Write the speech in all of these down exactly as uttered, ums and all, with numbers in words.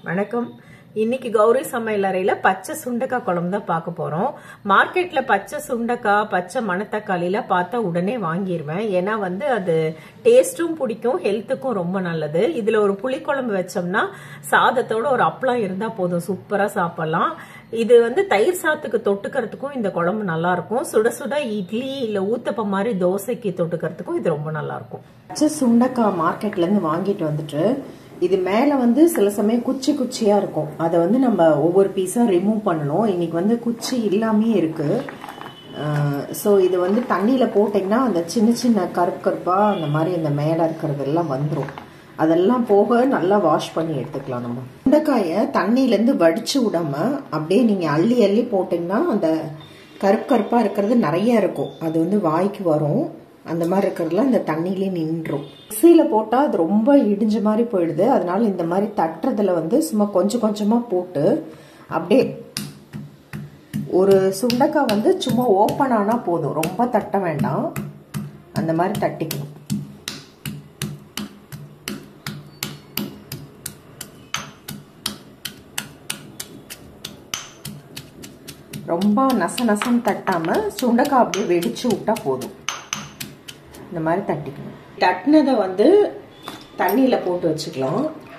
வணக்கம். இன்னைக்கு கௌரி சமையலறையில பச்சை சுண்டைக்காய் குழம்பு தான் பார்க்க போறோம். மார்க்கெட்ல பச்சை சுண்டைக்காய், பச்சை மணத்தக்காளில பார்த்தா உடனே வாங்கிடுவேன். ஏன்னா வந்து அது டேஸ்டும் பிடிக்கும், ஹெல்த்துக்கும் ரொம்ப நல்லது. இதுல ஒரு புளி குழம்பு வச்சோம்னா சாதத்தோட ஒரு அப்பளம் இருந்தா போதும், சூப்பரா சாப்பிடலாம். இது வந்து தயிர் சாத்துக்கு தொட்டுக்கிறதுக்கும் இந்த குழம்பு நல்லா இருக்கும். சுட சுட இட்லி இல்ல ஊத்தப்ப மாதிரி தோசைக்கு தொட்டுக்கிறதுக்கும் இது ரொம்ப நல்லா இருக்கும். பச்சை சுண்டைக்காய் மார்க்கெட்ல இருந்து வாங்கிட்டு வந்துட்டு இது மேல வந்து சில சமயம் குச்சி குச்சியா இருக்கும். அதை வந்து நம்ம ஒவ்வொரு பீஸா ரிமூவ் பண்ணணும். இன்னைக்கு வந்து குச்சி இல்லாமே இருக்கு. ஸோ இது வந்து தண்ணியில போட்டிங்கன்னா அந்த சின்ன சின்ன கருப்பு கருப்பா அந்த மாதிரி அந்த மேல இருக்கிறதெல்லாம் வந்துடும். அதெல்லாம் போக நல்லா வாஷ் பண்ணி எடுத்துக்கலாம். நம்ம சுண்டைக்காயை தண்ணியிலேருந்து வடிச்சு விடாம அப்படியே நீங்க அள்ளி அள்ளி போட்டிங்கன்னா அந்த கருப்பு கருப்பா இருக்கிறது நிறைய இருக்கும். அது வந்து வாய்க்கு வரும். அந்த மாதிரி இருக்கிறதுலாம் இந்த தண்ணியிலே நின்றும். மிக்சியில போட்டா அது ரொம்ப இடிஞ்ச மாதிரி போயிடுது. அதனால இந்த மாதிரி தட்டுறதுல வந்து சும்மா கொஞ்சம் கொஞ்சமா போட்டு அப்படியே ஒரு சுண்டைக்காய் வந்து சும்மா ஓப்பன் ஆனா போதும், ரொம்ப தட்ட வேண்டாம். அந்த மாதிரி தட்டிக்கணும். ரொம்ப நச நசம் தட்டாம சுண்டைக்காய் அப்படியே வெடிச்சு விட்டா போதும். இந்த மாதிரி தட்டிக்கணும். தட்டினதை வந்து தண்ணியில போட்டு வச்சுக்கலாம்.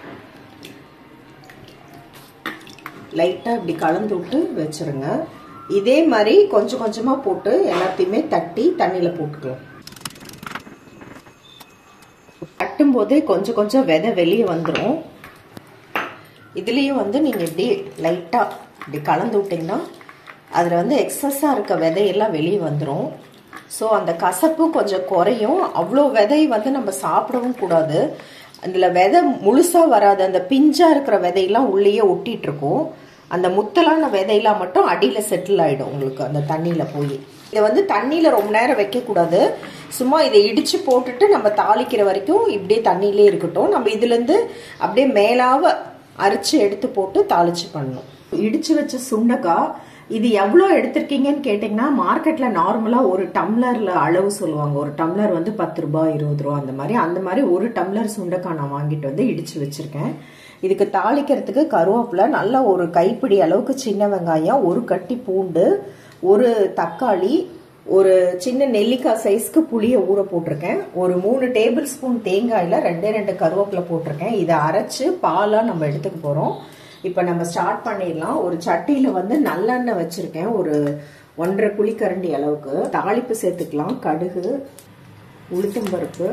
லைட்டா இப்படி கலந்து விட்டு வச்சிருங்க. இதே மாதிரி கொஞ்சம் கொஞ்சமா போட்டு எல்லாத்தையுமே தட்டி தண்ணியில போட்டுக்கலாம். தட்டும் போதே கொஞ்சம் கொஞ்சம் விதை வெளியே வந்துடும். இதுலயும் வந்து நீங்க இப்படி லைட்டா இப்படி கலந்து விட்டீங்கன்னா அதுல வந்து எக்ஸஸா இருக்க விதையெல்லாம் வெளியே வந்துடும். ஸோ அந்த கசப்பு கொஞ்சம் குறையும். அவ்வளோ விதை வந்து நம்ம சாப்பிடவும் கூடாது. அதில் விதை முழுசா வராது. அந்த பிஞ்சா இருக்கிற விதையெல்லாம் உள்ளேயே ஒட்டிட்டு இருக்கும். அந்த முத்தலான விதையெல்லாம் மட்டும் அடியில் செட்டில் ஆகிடும் உங்களுக்கு அந்த தண்ணியில் போய். இதை வந்து தண்ணியில் ரொம்ப நேரம் வைக்கக்கூடாது. சும்மா இதை இடித்து போட்டுட்டு நம்ம தாளிக்கிற வரைக்கும் இப்படியே தண்ணியிலே இருக்கட்டும். நம்ம இதுலேருந்து அப்படியே மேலாவ அரிச்சு எடுத்து போட்டு தாளிச்சு பண்ணணும். இடிச்சு வச்ச சுண்டைக்காய் இது எவ்வளோ எடுத்திருக்கீங்கன்னு கேட்டிங்கன்னா மார்க்கெட்ல நார்மலா ஒரு டம்ளர்ல அளவு சொல்லுவாங்க. ஒரு டம்ளர் வந்து பத்து ரூபாய் இருபது ரூபா அந்த மாதிரி அந்த மாதிரி ஒரு டம்ளர் சுண்டைக்காய் நான் வாங்கிட்டு வந்து இடிச்சு வச்சிருக்கேன். இதுக்கு தாளிக்கிறதுக்கு கருவேப்பிலை, நல்லா ஒரு கைப்பிடி அளவுக்கு சின்ன வெங்காயம், ஒரு கட்டி பூண்டு, ஒரு தக்காளி, ஒரு சின்ன நெல்லிக்காய் சைஸ்க்கு புளியை ஊற போட்டிருக்கேன். ஒரு மூணு டேபிள் ஸ்பூன் தேங்காயில ரெண்டே ரெண்டு கருவேப்பிலை போட்டிருக்கேன். இதை அரைச்சு பாலா நம்ம எடுத்துக்க போறோம். இப்ப நம்ம ஸ்டார்ட் பண்ணிடலாம். ஒரு சட்டியில வந்து நல்லெண்ணெய் வச்சிருக்கேன், ஒரு ஒன்றரை குழிக்கரண்டி அளவுக்கு. தாளிப்பு சேர்த்துக்கலாம். கடுகு, உளுத்தம்பருப்பு,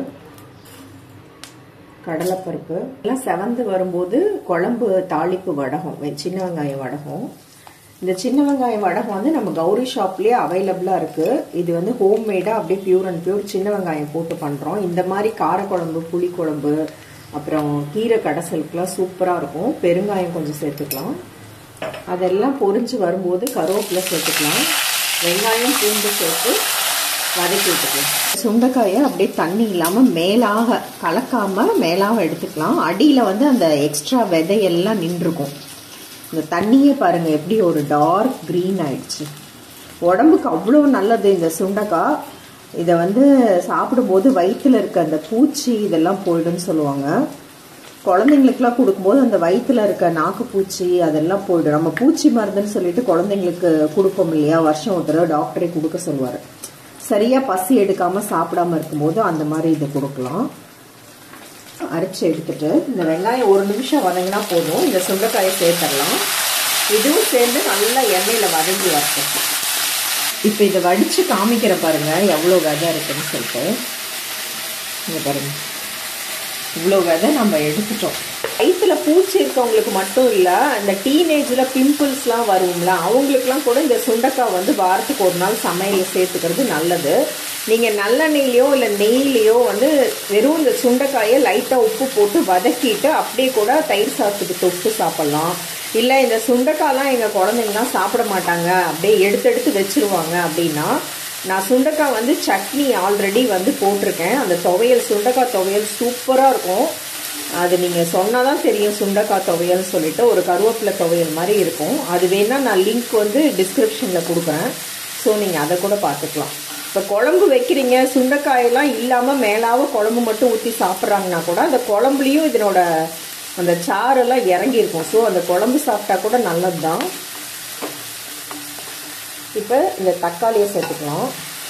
கடலைப்பருப்பு எல்லாம் செவந்து வரும்போது குழம்பு தாளிப்பு வடகம், சின்ன வெங்காயம் வடகம். இந்த சின்ன வெங்காயம் வடகம் வந்து நம்ம கௌரி ஷாப்லயே அவைலபிளா இருக்கு. இது வந்து ஹோம் மேடா அப்படியே பியூர் அண்ட் பியூர் சின்ன வெங்காயம் போட்டு பண்றோம். இந்த மாதிரி காரக்குழம்பு, புளி குழம்பு, அப்புறம் கீரை கடைசலுக்குலாம் சூப்பராக இருக்கும். பெருங்காயம் கொஞ்சம் சேர்த்துக்கலாம். அதெல்லாம் பொரிஞ்சு வரும்போது கருவேப்பிலை சேர்த்துக்கலாம். வெங்காயம் பூண்டு சேர்த்து வதக்கி விட்டுக்கலாம். சுண்டைக்காயை அப்படியே தண்ணி இல்லாமல் மேலாக கலக்காம மேலாக எடுத்துக்கலாம். அடியில் வந்து அந்த எக்ஸ்ட்ரா விதையெல்லாம் நின்றுக்கும். இந்த தண்ணியே பாருங்க எப்படி ஒரு டார்க் கிரீன் ஆயிடுச்சு. உடம்புக்கு அவ்வளோ நல்லது இந்த சுண்டைக்காய். இதை வந்து சாப்பிடும்போது வயிற்றுல இருக்க அந்த பூச்சி இதெல்லாம் போயிடுன்னு சொல்லுவாங்க. குழந்தைங்களுக்குலாம் கொடுக்கும்போது அந்த வயிற்றுல இருக்க நாக்கு பூச்சி அதெல்லாம் போயிடும். நம்ம பூச்சி மருந்துன்னு சொல்லிட்டு குழந்தைங்களுக்கு கொடுப்போம் இல்லையா, வருஷம் ஒரு தடவை டாக்டரே கொடுக்க சொல்லுவார். சரியா பசி எடுக்காம சாப்பிடாம இருக்கும்போது அந்த மாதிரி இதை கொடுக்கலாம். அரைச்சி எடுத்துட்டு இந்த வெங்காயம் ஒரு நிமிஷம் வதங்கினா போதும். இந்த சுண்டைக்காயை சேர்த்துடலாம். இதுவும் சேர்ந்து நல்லா எண்ணெயில வதங்கி வரட்டும். இப்ப இதை வடிச்சு காமிக்கிற பாருங்க எவ்வளோ விதை இருக்குன்னு சொல்லிட்டு. இங்க பாருங்க இவ்வளோ விதை நம்ம எடுத்துட்டோம். வயிற்றுல பூச்சி இருக்கவங்களுக்கு மட்டும் இல்லை, இந்த டீனேஜில் பிம்பிள்ஸ்லாம் வரும்ல அவங்களுக்குலாம் கூட இந்த சுண்டைக்காய் வந்து வாரத்துக்கு ஒரு நாள் சமையலில் சேர்த்துக்கிறது நல்லது. நீங்கள் நல்லெண்ணெயிலையோ இல்லை நெய்லையோ வந்து வெறும் இந்த சுண்டைக்காயை லைட்டாக உப்பு போட்டு வதக்கிட்டு அப்படியே கூட தயிர் சாதத்துக்கு தொட்டு சாப்பிட்லாம். இல்லை இந்த சுண்டைக்காய்லாம் எங்கள் குழந்தைங்கலாம் சாப்பிட மாட்டாங்க, அப்படியே எடுத்து எடுத்து வச்சிருவாங்க அப்படின்னா நான் சுண்டைக்காய் வந்து சட்னி ஆல்ரெடி வந்து போட்டிருக்கேன். அந்த துவையல், சுண்டைக்காய் துவையல் சூப்பராக இருக்கும். அது நீங்கள் சொன்னால் தான் தெரியும் சுண்டைக்காய் துவையல்னு சொல்லிட்டு. ஒரு கருவேப்பிலை துவையல் மாதிரி இருக்கும். அது வேணால் நான் லிங்க் வந்து டிஸ்கிரிப்ஷனில் கொடுக்குறேன். ஸோ நீங்கள் அதை கூட பார்த்துக்கலாம். இப்போ குழம்பு வைக்கிறீங்க, சுண்டைக்காயெல்லாம் இல்லாமல் மேலாக குழம்பு மட்டும் ஊற்றி சாப்பிட்றாங்கன்னா கூட அந்த குழம்புலையும் இதனோட அந்த சாரெல்லாம் இறங்கி இருக்கும். ஸோ அந்த குழம்பு சாப்பிட்டா கூட நல்லதுதான். இப்போ இந்த தக்காளியை சேர்த்துக்கலாம்.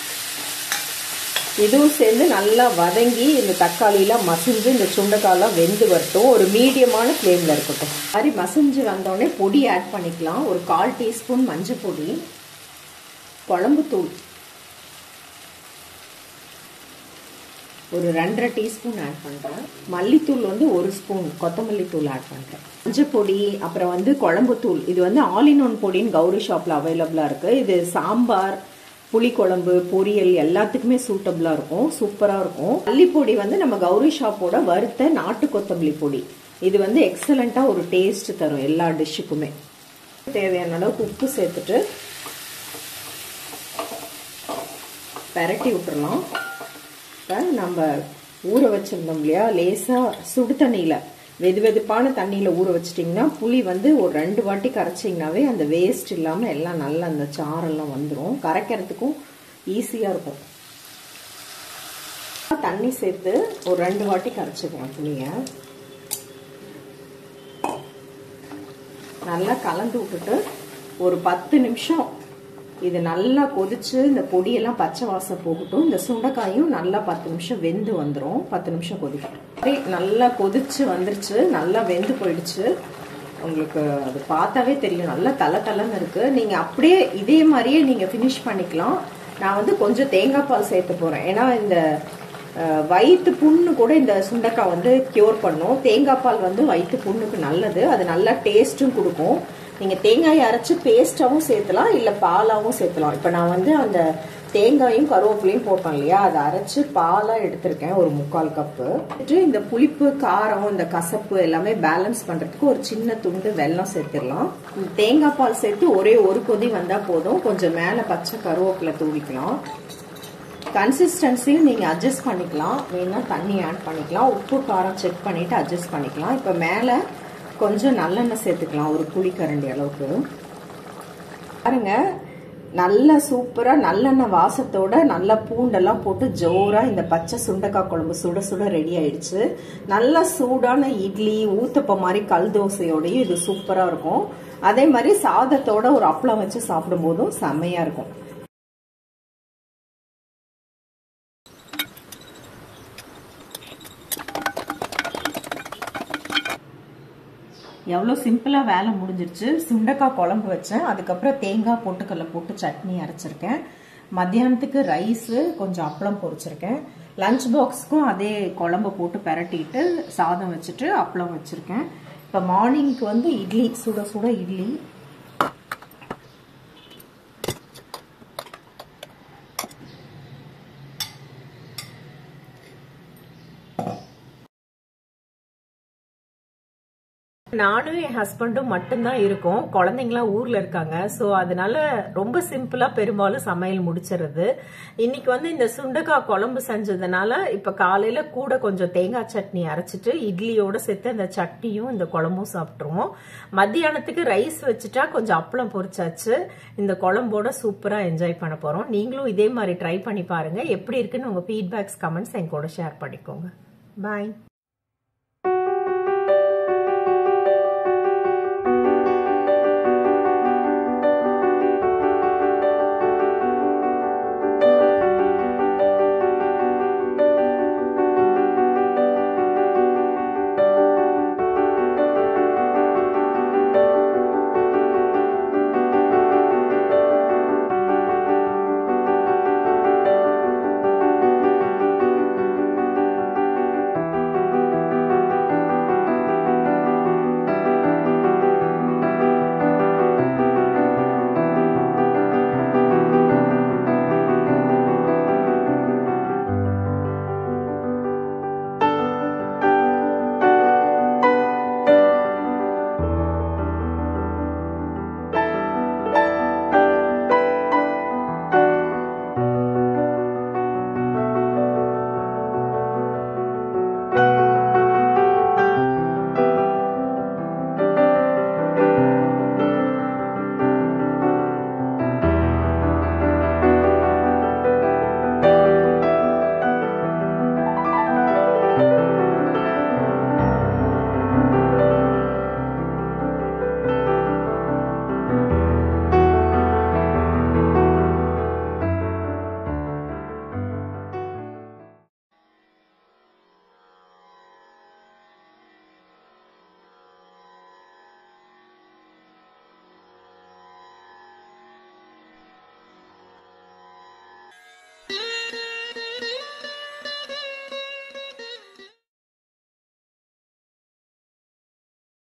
இதுவும் சேர்ந்து நல்லா வதங்கி இந்த தக்காளியெல்லாம் மசிஞ்சு இந்த சுண்டைக்காயெல்லாம் வெந்து வரட்டும். ஒரு மீடியமான ஃப்ளேமில் இருக்கட்டும். மாதிரி மசிஞ்சு வந்தோடனே பொடி ஆட் பண்ணிக்கலாம். ஒரு கால் டீஸ்பூன் மஞ்சள் பொடி, குழம்பு தூள் ஒரு ரெண்டரை டீஸ்பூன் ஆட் பண்ணுறேன். மல்லித்தூள் வந்து ஒரு ஸ்பூன், கொத்தமல்லி தூள் ஆட் பண்ணுறேன். மஞ்சள் பொடி, அப்புறம் வந்து குழம்பு தூள். இது வந்து ஆல் இன் ஒன் பொடின்னு கௌரி ஷாப்பில் அவைலபிளாக இருக்குது. இது சாம்பார், புளிக்குழம்பு, பொரியல் எல்லாத்துக்குமே சூட்டபிளாக இருக்கும். சூப்பராக இருக்கும். மல்லிப்பொடி வந்து நம்ம கௌரி ஷாப்போட வறுத்த நாட்டு கொத்தமல்லி பொடி. இது வந்து எக்ஸலண்ட்டாக ஒரு டேஸ்ட் தரும் எல்லா டிஷ்ஷுக்குமே. தேவையான அளவுக்கு உப்பு சேர்த்துட்டு பெரட்டி விட்டுறலாம். இப்போ நம்ம ஊற வச்சுருந்தோம் இல்லையா, லேசாக சுடு தண்ணியில், வெது வெதுப்பான தண்ணியில் ஊற வச்சிட்டிங்கன்னா புளி வந்து ஒரு ரெண்டு வாட்டி கரைச்சிங்கனாவே அந்த வேஸ்ட் இல்லாமல் எல்லாம் நல்லா அந்த சாரெல்லாம் வந்துடும். கரைக்கிறதுக்கும் ஈஸியாக இருக்கும். தண்ணி சேர்த்து ஒரு ரெண்டு வாட்டி கரைச்சிக்கிறேன் புளியை. நல்லா கலந்து விட்டுட்டு ஒரு பத்து நிமிஷம் இது நல்லா கொதிச்சு இந்த பொடியெல்லாம் பச்சை வாசம் போகட்டும். இந்த சுண்டைக்காயும் நல்லா பத்து நிமிஷம் வெந்து வந்துடும். பத்து நிமிஷம் கொதிக்கட்டும். நல்லா கொதிச்சு வந்துருச்சு, நல்லா வெந்து போயிடுச்சு. உங்களுக்கு அது பார்த்தாவே தெரியும், நல்லா தலை தலைன்னு இருக்கு. நீங்க அப்படியே இதே மாதிரியே நீங்க ஃபினிஷ் பண்ணிக்கலாம். நான் வந்து கொஞ்சம் தேங்காய் பால் சேர்த்து போறேன். ஏன்னா இந்த வயிற்று புண்ணு கூட இந்த சுண்டைக்காய் வந்து கியூர் பண்ணும். தேங்காய் பால் வந்து வயிற்று புண்ணுக்கு நல்லது. அது நல்லா டேஸ்ட்டும் கொடுக்கும். நீங்க தேங்காயை அரைச்சு பேஸ்டாவும் சேர்த்தலாம், இல்ல பாலாவும் சேர்த்தலாம். இப்ப நான் வந்து அந்த தேங்காயும் கருவேப்பிலையும் போட்டோம் இல்லையா, அதை அரைச்சு பாலா எடுத்திருக்கேன் ஒரு முக்கால் கப்பு. இந்த புளிப்பு, காரம், இந்த கசப்பு எல்லாமே பேலன்ஸ் பண்றதுக்கு ஒரு சின்ன துண்டு வெல்லம் சேர்த்திடலாம். தேங்காய் பால் சேர்த்து ஒரே ஒரு கொதி வந்தா போதும். கொஞ்சம் மேல பச்சை கருவேப்பிலை தூவிக்கலாம். கன்சிஸ்டன்சியும் நீங்க அட்ஜஸ்ட் பண்ணிக்கலாம். வேணா தண்ணி ஆட் பண்ணிக்கலாம். உப்பு காரம் செக் பண்ணிட்டு அட்ஜஸ்ட் பண்ணிக்கலாம். இப்ப மேல கொஞ்சம் நல்லெண்ணெய் சேர்த்துக்கலாம், ஒரு புளிக்கரண்டி அளவுக்கு. பாருங்க, நல்ல சூப்பரா நல்லெண்ணெய் வாசத்தோட நல்லா பூண்டெல்லாம் போட்டு ஜோரா இந்த பச்சை சுண்டைக்காய் குழம்பு சுட சுட ரெடி ஆயிடுச்சு. நல்ல சூடான இட்லி, ஊத்தப்பம் மாதிரி கல் தோசையோடயும் இது சூப்பரா இருக்கும். அதே மாதிரி சாதத்தோட ஒரு அப்பளம் வச்சு சாப்பிடும் போதும் செம்மையா இருக்கும். எவ்வளோ சிம்பிளாக வேலை முடிஞ்சிருச்சு. சுண்டைக்காய் குழம்பு வச்சேன், அதுக்கப்புறம் தேங்காய் பொட்டுக்கடலை போட்டு சட்னி அரைச்சிருக்கேன். மத்தியானத்துக்கு ரைஸு, கொஞ்சம் அப்பளம் பொரிச்சிருக்கேன். லஞ்ச் பாக்ஸுக்கும் அதே குழம்பு போட்டு பெரட்டிட்டு சாதம் வச்சுட்டு அப்பளம் வச்சுருக்கேன். இப்போ மார்னிங்க்கு வந்து இட்லி, சுட சுட இட்லி. நானும் என் ஹஸ்பண்டும் மட்டும்தான் இருக்கோம். குழந்தைங்களாம் ஊர்ல இருக்காங்க. ஸோ அதனால ரொம்ப சிம்பிளா பெரும்பாலும் சமையல் முடிச்சிருது. இன்னைக்கு வந்து இந்த சுண்டைக்காய் குழம்பு செஞ்சதுனால இப்ப காலையில கூட கொஞ்சம் தேங்காய் சட்னி அரைச்சிட்டு இட்லியோட சேர்த்து அந்த சட்னியும் இந்த குழம்பும் சாப்பிட்டுருவோம். மத்தியானத்துக்கு ரைஸ் வச்சுட்டா கொஞ்சம் அப்பளம் பொரிச்சாச்சு. இந்த குழம்போட சூப்பரா என்ஜாய் பண்ண போறோம். நீங்களும் இதே மாதிரி ட்ரை பண்ணி பாருங்க. எப்படி இருக்குன்னு உங்க ஃபீட்பேக்ஸ், கமெண்ட்ஸ் என் கூட ஷேர் பண்ணிக்கோங்க. பாய்.